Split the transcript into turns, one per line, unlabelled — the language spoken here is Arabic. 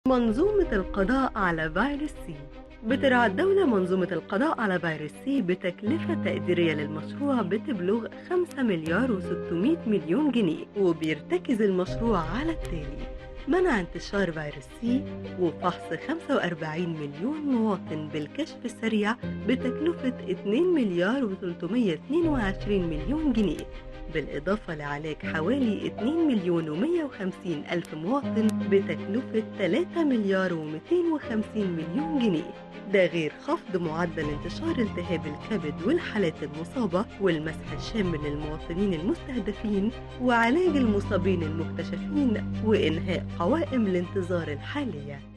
منظومة القضاء على فيروس سي. بترعى الدولة منظومة القضاء على فيروس سي بتكلفة تقديرية للمشروع بتبلغ 5 مليار و600 مليون جنيه، وبيرتكز المشروع على التالي: منع انتشار فيروس سي، وفحص 45 مليون مواطن بالكشف السريع بتكلفة 2 مليار و322 مليون جنيه، بالإضافة لعلاج حوالي 2 مليون و150 ألف مواطن بتكلفة 3 مليار و250 مليون جنيه. ده غير خفض معدل انتشار التهاب الكبد والحالات المصابة، والمسح الشامل للمواطنين المستهدفين، وعلاج المصابين المكتشفين، وإنهاء قوائم الانتظار الحالية.